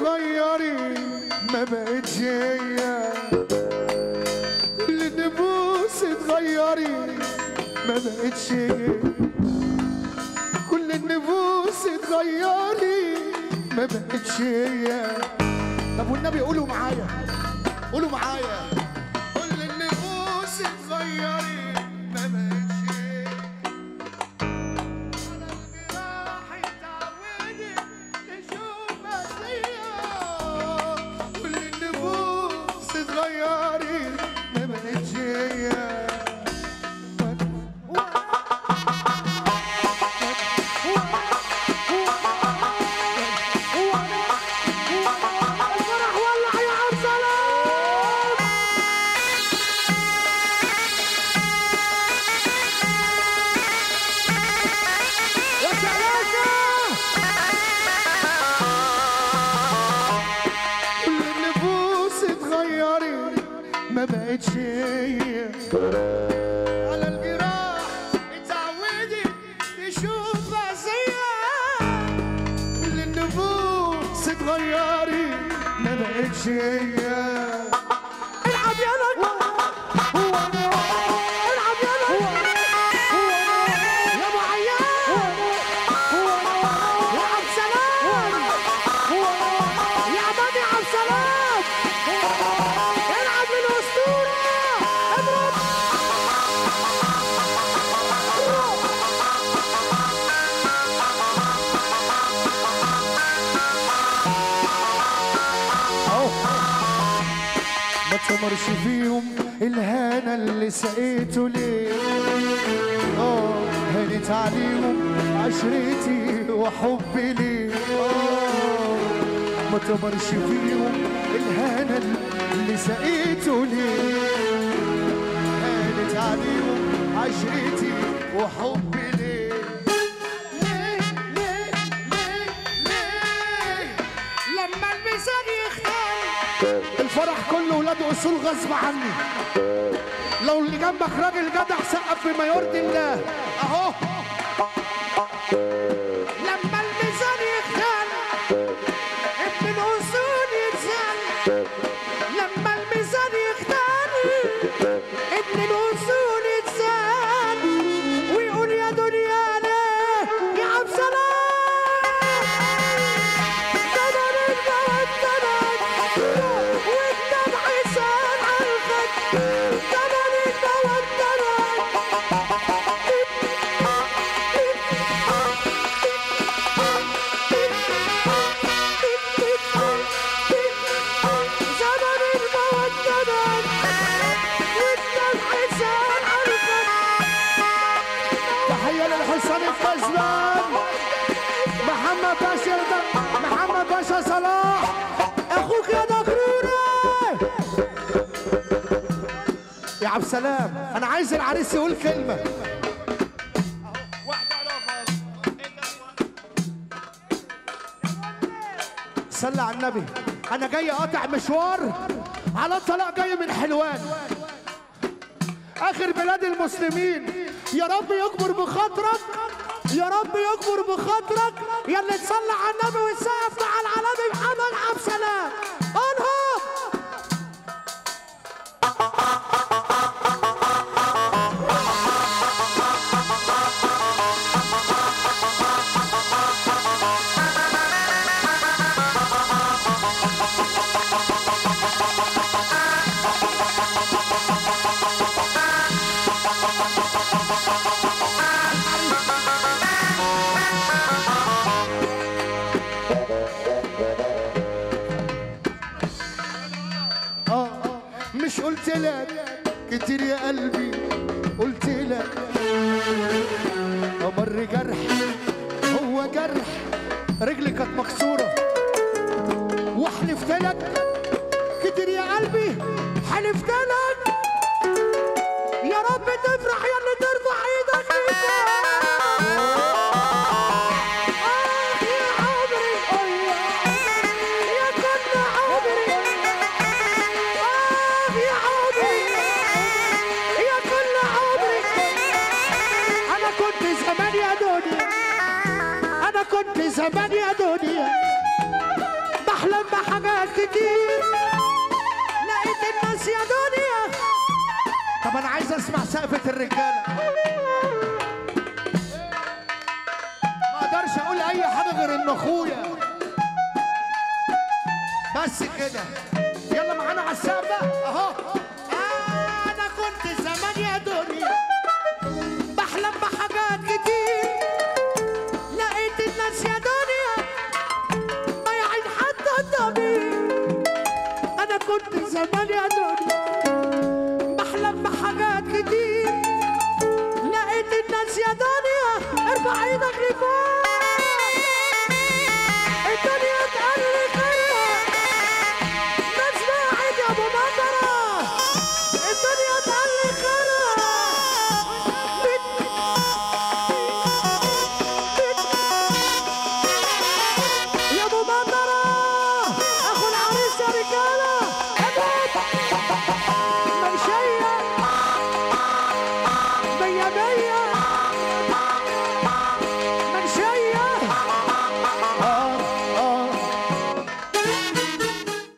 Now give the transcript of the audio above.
اتغيري ما بقتش هي، كل النفوس اتغيري ما بقتش هي، كل النفوس اتغيري ما بقتش هي. طب والنبي قولوا معايا، قولوا معايا، كل النفوس اتغيري ما بقتش هي، على الجراح اتعودت تشوف أذية، كل النفوس اتغيري ما بقتش هي. ما بقتش هي، على الجراح اتعودت تشوف أذية، كل النفوس اتغيري ما بقتش هي. العب يلا هو انا، العب يلا هو انا يا ابو عيال، هو انا يا عبد السلام، هو انا يا عبد السلام، العب للأسطورة اضرب. ما تمرش فيهم الهنا اللي سقيته ليه، هانت عليهم عشرتي وحبي ليه، ما تمرش فيهم الهنا اللي سقيته ليه، هانت عليهم عشرتي وحبي ليه. ليه ليه ليه ليه لما الميزان يختار الفرح كله ولاد اصول غصب عني، لو اللي جنبك راجل جدع سقف بما يرضي الله اهو. لما الميزان يختار ابن الاصول يتزن، لما الميزان يختار ابن الاصول يتزن، ويقول يا دنيا ليه يا عبد السلام، زمن المودة والدمع سال على الخد، زمن المودة محمد باشا، محمد باشا صلاح اخوك يا دكروري يا عبد السلام. انا عايز العريس يقول كلمه. صلى على النبي. انا جاي اقطع مشوار على الطلاق، جاي من حلوان اخر بلاد المسلمين. يا رب يكبر بخاطرك، يا رب يكبر بخاطرك يا اللي تصلي على النبي وتسقف مع العالمي محمد عبد السلام. انهض مش قلت لك كتير يا قلبي، قلت لك أمر جرح هو جرح، رجلي كانت مكسورة وحلفت لك كتير يا قلبي، حلفت لك يا رب تفرح يا اللي ترفع ايدك لفوق. كنت زمان يا دنيا بحلم سقفة الرجالة. ما اقدرش اقول اي حاجة غير ان اخويا بس كده. يلا معانا على السقفة اهو. انا كنت زمان يا دنيا بحلم بحاجات كتير، لقيت الناس يا دنيا ضايعين حتى الضمير. انا كنت زمان